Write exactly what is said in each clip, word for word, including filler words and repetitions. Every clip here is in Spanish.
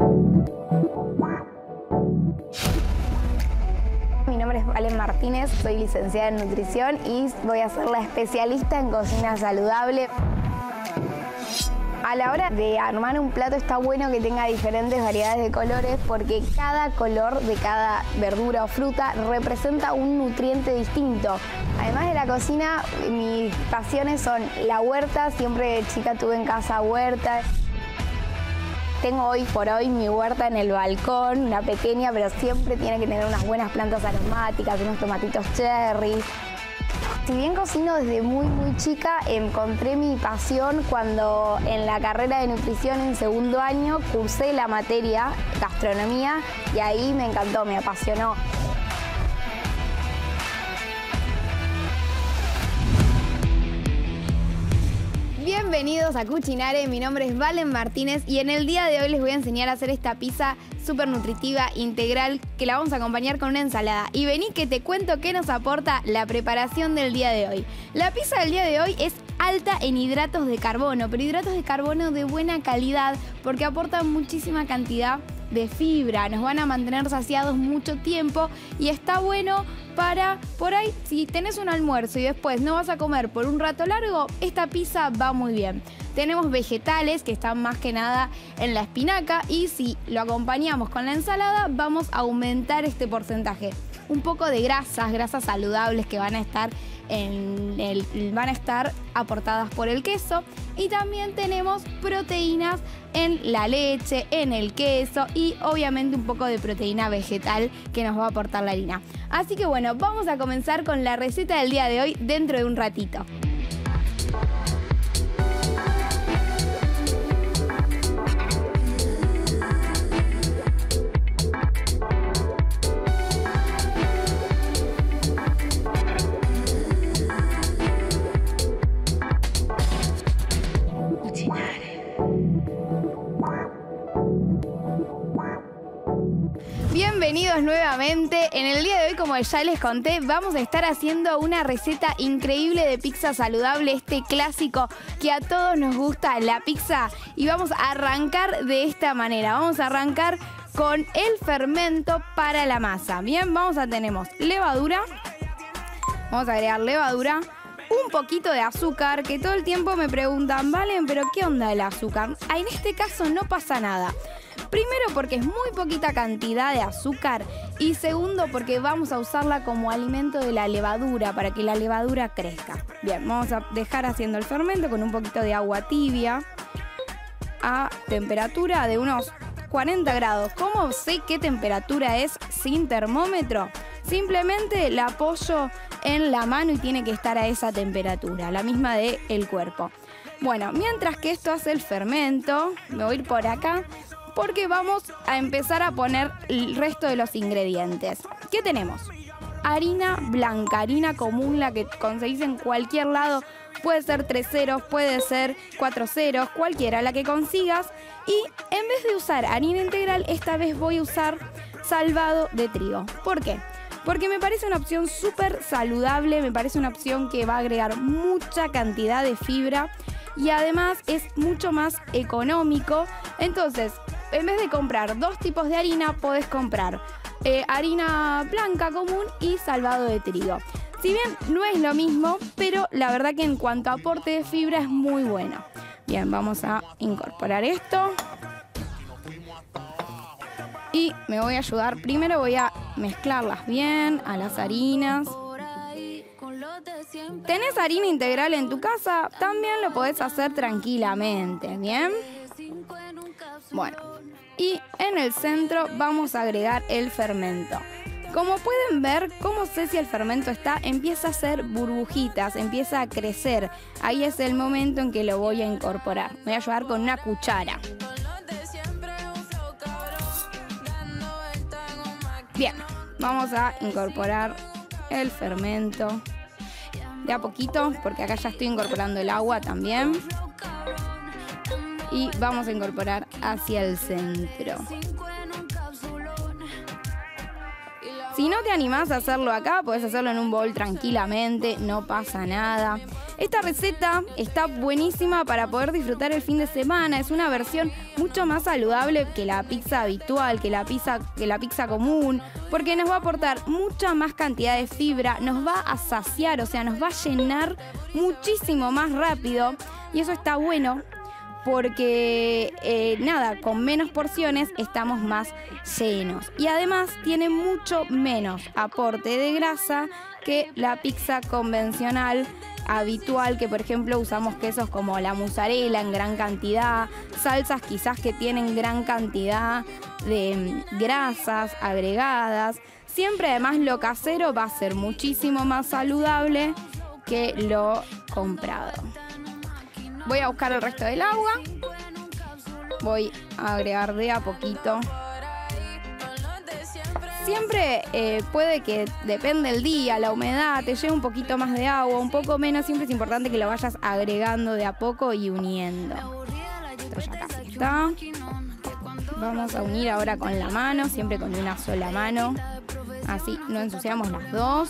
Mi nombre es Valen Martínez, soy licenciada en nutrición y voy a ser la especialista en cocina saludable. A la hora de armar un plato está bueno que tenga diferentes variedades de colores porque cada color de cada verdura o fruta representa un nutriente distinto. Además de la cocina, mis pasiones son la huerta, siempre de chica tuve en casa huerta. Tengo hoy por hoy mi huerta en el balcón, una pequeña, pero siempre tiene que tener unas buenas plantas aromáticas, unos tomatitos cherry. Si bien cocino desde muy muy chica, encontré mi pasión cuando en la carrera de nutrición en segundo año cursé la materia gastronomía y ahí me encantó, me apasionó. Bienvenidos a Cucinare, mi nombre es Valen Martínez y en el día de hoy les voy a enseñar a hacer esta pizza súper nutritiva, integral, que la vamos a acompañar con una ensalada. Y vení que te cuento qué nos aporta la preparación del día de hoy. La pizza del día de hoy es alta en hidratos de carbono, pero hidratos de carbono de buena calidad porque aportan muchísima cantidad de fibra, nos van a mantener saciados mucho tiempo y está bueno para, por ahí, si tenés un almuerzo y después no vas a comer por un rato largo, esta pizza va muy bien. Tenemos vegetales que están más que nada en la espinaca y si lo acompañamos con la ensalada vamos a aumentar este porcentaje. Un poco de grasas, grasas saludables que van a estar en el, van a estar aportadas por el queso y también tenemos proteínas en la leche, en el queso y obviamente un poco de proteína vegetal que nos va a aportar la harina. Así que bueno, vamos a comenzar con la receta del día de hoy dentro de un ratito. Bienvenidos nuevamente. En el día de hoy, como ya les conté, vamos a estar haciendo una receta increíble de pizza saludable, este clásico que a todos nos gusta, la pizza. Y vamos a arrancar de esta manera. Vamos a arrancar con el fermento para la masa. Bien, vamos a tenemos levadura. Vamos a agregar levadura. Un poquito de azúcar, que todo el tiempo me preguntan, Valen, ¿pero qué onda el azúcar? Ah, en este caso no pasa nada. Primero porque es muy poquita cantidad de azúcar y segundo porque vamos a usarla como alimento de la levadura para que la levadura crezca. Bien, vamos a dejar haciendo el fermento con un poquito de agua tibia a temperatura de unos cuarenta grados. ¿Cómo sé qué temperatura es sin termómetro? Simplemente la apoyo en la mano y tiene que estar a esa temperatura, la misma del cuerpo. Bueno, mientras que esto hace el fermento, me voy a ir por acá porque vamos a empezar a poner el resto de los ingredientes. ¿Qué tenemos? Harina blanca, harina común, la que conseguís en cualquier lado. Puede ser tres ceros, puede ser cuatro ceros, cualquiera, la que consigas. Y en vez de usar harina integral, esta vez voy a usar salvado de trigo. ¿Por qué? Porque me parece una opción súper saludable, me parece una opción que va a agregar mucha cantidad de fibra y además es mucho más económico. Entonces, en vez de comprar dos tipos de harina, podés comprar eh, harina blanca común y salvado de trigo. Si bien no es lo mismo, pero la verdad que en cuanto a aporte de fibra es muy bueno. Bien, vamos a incorporar esto. Y me voy a ayudar, primero voy a mezclarlas bien a las harinas. ¿Tenés harina integral en tu casa? También lo podés hacer tranquilamente, ¿bien? Bueno, y en el centro vamos a agregar el fermento. Como pueden ver, ¿cómo sé si el fermento está? Empieza a hacer burbujitas, empieza a crecer. Ahí es el momento en que lo voy a incorporar. Me voy a ayudar con una cuchara. Bien, vamos a incorporar el fermento de a poquito, porque acá ya estoy incorporando el agua también. Y vamos a incorporar hacia el centro. Si no te animás a hacerlo acá, podés hacerlo en un bowl tranquilamente, no pasa nada. Esta receta está buenísima para poder disfrutar el fin de semana. Es una versión mucho más saludable que la pizza habitual, que la pizza, que la pizza común, porque nos va a aportar mucha más cantidad de fibra, nos va a saciar, o sea, nos va a llenar muchísimo más rápido. Y eso está bueno porque, eh, nada, con menos porciones estamos más llenos. Y además tiene mucho menos aporte de grasa que la pizza convencional habitual, que por ejemplo usamos quesos como la mozzarella en gran cantidad, salsas quizás que tienen gran cantidad de grasas agregadas. Siempre además lo casero va a ser muchísimo más saludable que lo comprado. Voy a buscar el resto del agua. Voy a agregar de a poquito. Siempre eh, puede que, depende del día, la humedad, te lleve un poquito más de agua, un poco menos. Siempre es importante que lo vayas agregando de a poco y uniendo. Esto ya casi está. Vamos a unir ahora con la mano, siempre con una sola mano. Así no ensuciamos las dos.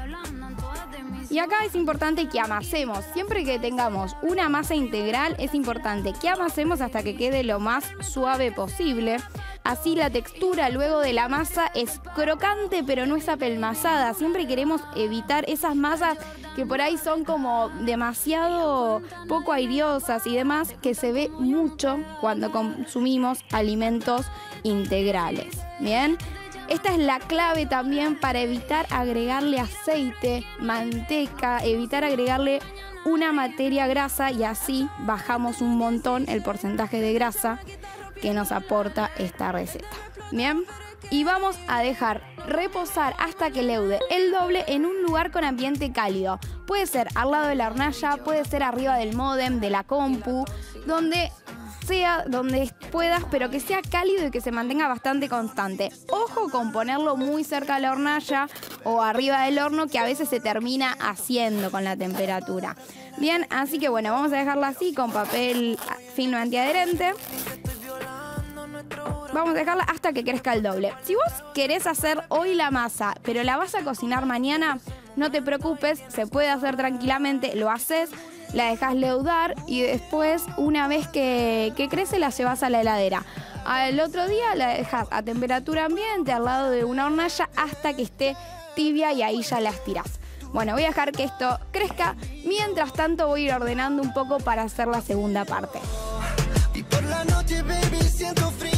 Y acá es importante que amasemos. Siempre que tengamos una masa integral, es importante que amasemos hasta que quede lo más suave posible. Así la textura luego de la masa es crocante, pero no es apelmazada. Siempre queremos evitar esas masas que por ahí son como demasiado poco aireosas y demás, que se ve mucho cuando consumimos alimentos integrales. ¿Bien? Esta es la clave también para evitar agregarle aceite, manteca, evitar agregarle una materia grasa, y así bajamos un montón el porcentaje de grasa que nos aporta esta receta. Bien, y vamos a dejar reposar hasta que leude el doble en un lugar con ambiente cálido. Puede ser al lado de la hornalla, puede ser arriba del módem, de la compu, donde sea, donde puedas, pero que sea cálido y que se mantenga bastante constante. Ojo con ponerlo muy cerca de la hornalla o arriba del horno, que a veces se termina haciendo con la temperatura. Bien, así que bueno, vamos a dejarlo así con papel film antiadherente. Vamos a dejarla hasta que crezca el doble. Si vos querés hacer hoy la masa, pero la vas a cocinar mañana, no te preocupes, se puede hacer tranquilamente, lo haces, la dejas leudar y después, una vez que, que crece, la llevas a la heladera. Al otro día la dejas a temperatura ambiente al lado de una hornalla hasta que esté tibia y ahí ya la estirás. Bueno, voy a dejar que esto crezca. Mientras tanto voy a ir ordenando un poco para hacer la segunda parte. Y por la noche, baby, siento frío.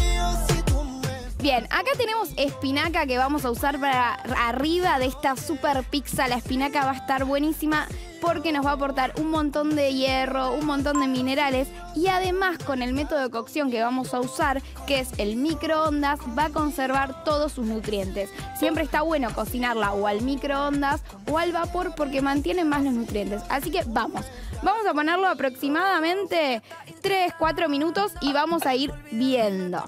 Bien, acá tenemos espinaca que vamos a usar para arriba de esta super pizza. La espinaca va a estar buenísima porque nos va a aportar un montón de hierro, un montón de minerales, y además con el método de cocción que vamos a usar, que es el microondas, va a conservar todos sus nutrientes. Siempre está bueno cocinarla o al microondas o al vapor porque mantiene más los nutrientes. Así que vamos, vamos a ponerlo aproximadamente tres, cuatro minutos y vamos a ir viendo.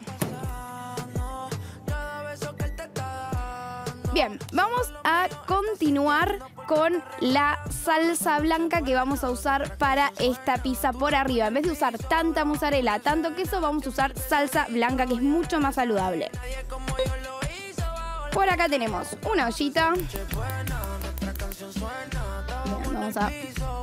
Bien, vamos a continuar con la salsa blanca que vamos a usar para esta pizza por arriba. En vez de usar tanta mozzarella, tanto queso, vamos a usar salsa blanca, que es mucho más saludable. Por acá tenemos una ollita. Bien, vamos a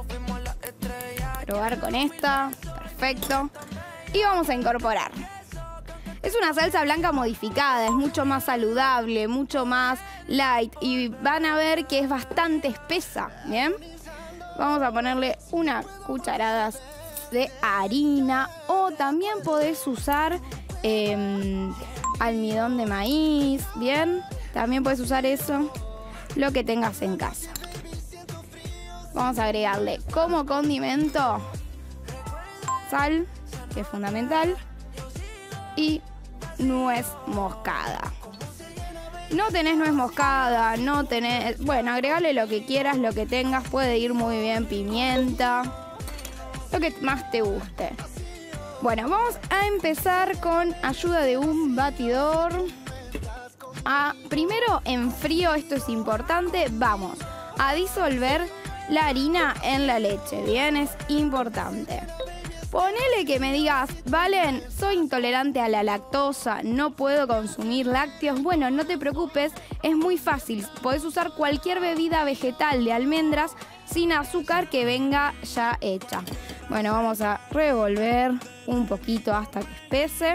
probar con esta. Perfecto. Y vamos a incorporar. Es una salsa blanca modificada, es mucho más saludable, mucho más light, y van a ver que es bastante espesa, ¿bien? Vamos a ponerle unas cucharadas de harina, o también podés usar eh, almidón de maíz, ¿bien? También puedes usar eso, lo que tengas en casa. Vamos a agregarle como condimento sal, que es fundamental, y nuez moscada. No tenés nuez moscada, no tenés... Bueno, agregale lo que quieras, lo que tengas. Puede ir muy bien pimienta, lo que más te guste. Bueno, vamos a empezar con ayuda de un batidor. A, primero en frío, esto es importante, vamos a disolver la harina en la leche. Bien, es importante. Ponele que me digas, Valen, soy intolerante a la lactosa, no puedo consumir lácteos. Bueno, no te preocupes, es muy fácil. Podés usar cualquier bebida vegetal de almendras sin azúcar que venga ya hecha. Bueno, vamos a revolver un poquito hasta que espese.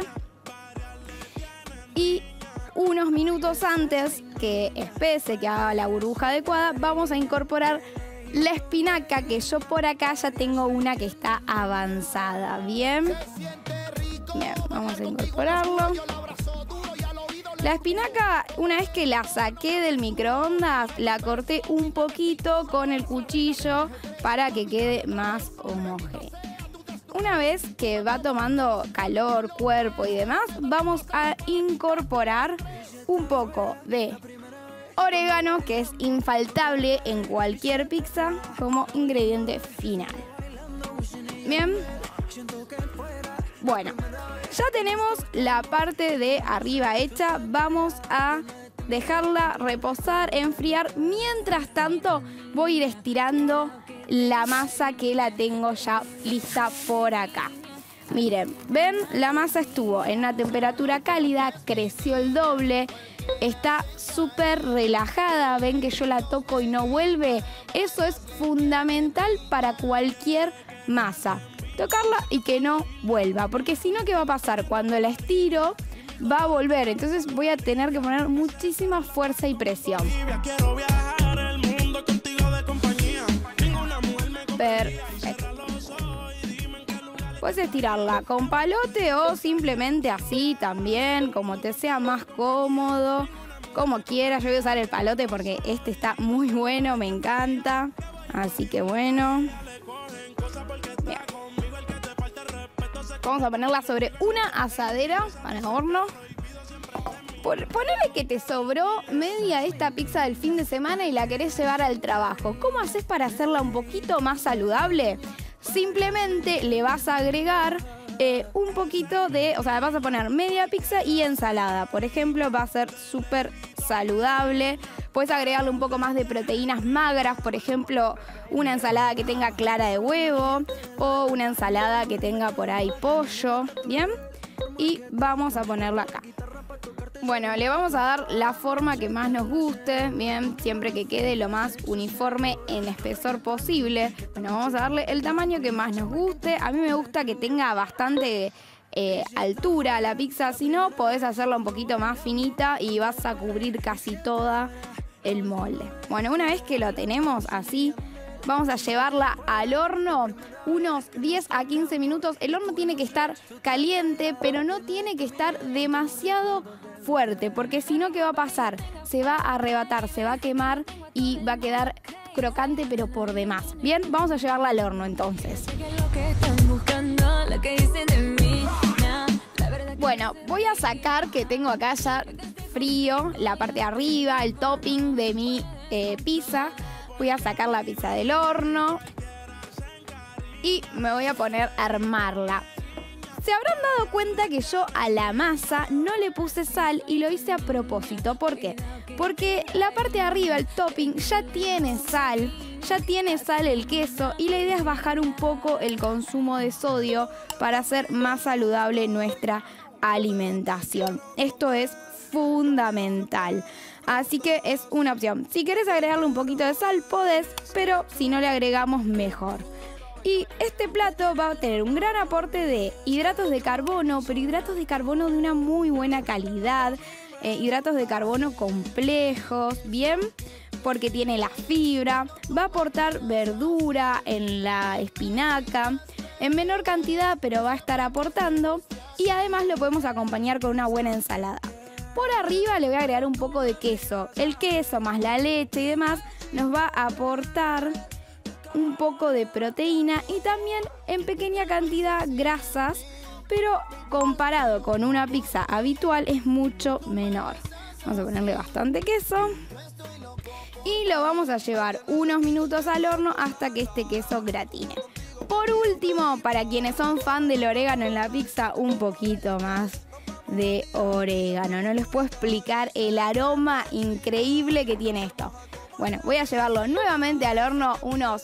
Y unos minutos antes que espese, que haga la burbuja adecuada, vamos a incorporar la espinaca, que yo por acá ya tengo una que está avanzada. Bien. Bien, vamos a incorporarlo. La espinaca, una vez que la saqué del microondas, la corté un poquito con el cuchillo para que quede más homogénea. Una vez que va tomando calor, cuerpo y demás, vamos a incorporar un poco de orégano, que es infaltable en cualquier pizza, como ingrediente final. Bien. Bueno, ya tenemos la parte de arriba hecha. Vamos a dejarla reposar, enfriar. Mientras tanto, voy a ir estirando la masa, que la tengo ya lista por acá. Miren, ven, la masa estuvo en una temperatura cálida, creció el doble, está súper relajada. Ven que yo la toco y no vuelve. Eso es fundamental para cualquier masa. Tocarla y que no vuelva, porque si no, ¿qué va a pasar? Cuando la estiro, va a volver. Entonces voy a tener que poner muchísima fuerza y presión. Perfecto. Puedes estirarla con palote o simplemente así también, como te sea más cómodo, como quieras. Yo voy a usar el palote porque este está muy bueno, me encanta. Así que bueno. Bien. Vamos a ponerla sobre una asadera para horno. Por, ponele que te sobró media de esta pizza del fin de semana y la querés llevar al trabajo. ¿Cómo haces para hacerla un poquito más saludable? Simplemente le vas a agregar eh, un poquito de... O sea, vas a poner media pizza y ensalada. Por ejemplo, va a ser súper saludable. Puedes agregarle un poco más de proteínas magras. Por ejemplo, una ensalada que tenga clara de huevo o una ensalada que tenga por ahí pollo. ¿Bien? Y vamos a ponerla acá. Bueno, le vamos a dar la forma que más nos guste, bien, siempre que quede lo más uniforme en espesor posible. Bueno, vamos a darle el tamaño que más nos guste. A mí me gusta que tenga bastante eh, altura la pizza, si no, podés hacerla un poquito más finita y vas a cubrir casi toda el molde. Bueno, una vez que lo tenemos así, vamos a llevarla al horno unos diez a quince minutos. El horno tiene que estar caliente, pero no tiene que estar demasiado fuerte, porque si no, ¿qué va a pasar? Se va a arrebatar, se va a quemar y va a quedar crocante, pero por demás. Bien, vamos a llevarla al horno entonces. Bueno, voy a sacar, que tengo acá ya frío, la parte de arriba, el topping de mi eh, pizza. Voy a sacar la pizza del horno y me voy a poner a armarla. Se habrán dado cuenta que yo a la masa no le puse sal y lo hice a propósito. ¿Por qué? Porque la parte de arriba, el topping, ya tiene sal, ya tiene sal el queso y la idea es bajar un poco el consumo de sodio para hacer más saludable nuestra alimentación. Esto es fundamental. Así que es una opción. Si querés agregarle un poquito de sal, podés, pero si no le agregamos, mejor. Y este plato va a tener un gran aporte de hidratos de carbono, pero hidratos de carbono de una muy buena calidad. Eh, hidratos de carbono complejos, ¿bien? Porque tiene la fibra. Va a aportar verdura en la espinaca, en menor cantidad, pero va a estar aportando. Y además lo podemos acompañar con una buena ensalada. Por arriba le voy a agregar un poco de queso. El queso más la leche y demás nos va a aportar un poco de proteína y también en pequeña cantidad grasas, pero comparado con una pizza habitual es mucho menor. Vamos a ponerle bastante queso y lo vamos a llevar unos minutos al horno hasta que este queso gratine. Por último, para quienes son fan del orégano en la pizza, un poquito más de orégano. No les puedo explicar el aroma increíble que tiene esto. Bueno, voy a llevarlo nuevamente al horno unos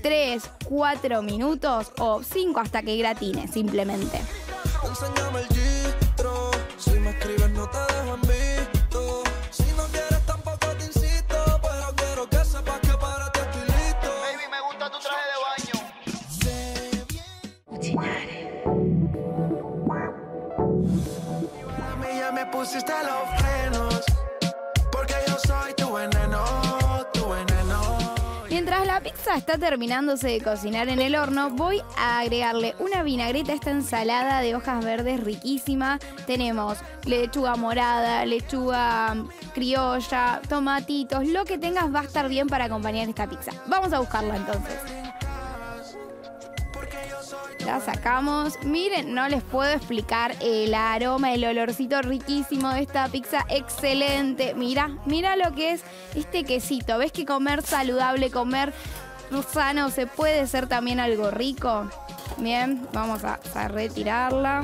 tres, cuatro minutos o cinco hasta que gratine, simplemente. Enséñame el gistro, si me escribes no te dejo en visto. Si no quieres tampoco te insisto, pero quiero que sepas que para ti estoy listo. Baby, me gusta tu traje de baño. Sé bien. A mí ya me pusiste los frenos, porque yo soy tu veneno, tu veneno. Mientras la pizza está terminándose de cocinar en el horno, voy a agregarle una vinagreta a esta ensalada de hojas verdes riquísima. Tenemos lechuga morada, lechuga criolla, tomatitos, lo que tengas va a estar bien para acompañar esta pizza. Vamos a buscarla entonces. La sacamos. Miren, no les puedo explicar el aroma, el olorcito riquísimo de esta pizza. Excelente. Mira, mira lo que es este quesito. ¿Ves que comer saludable, comer sano, se puede ser también algo rico? Bien, vamos a, a retirarla.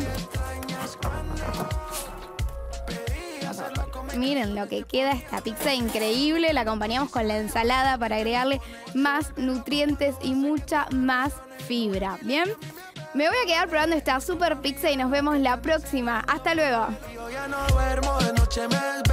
Miren lo que queda esta pizza increíble. La acompañamos con la ensalada para agregarle más nutrientes y mucha más fibra. Bien, me voy a quedar probando esta super pizza y nos vemos la próxima. Hasta luego. Yo ya no duermo, de noche me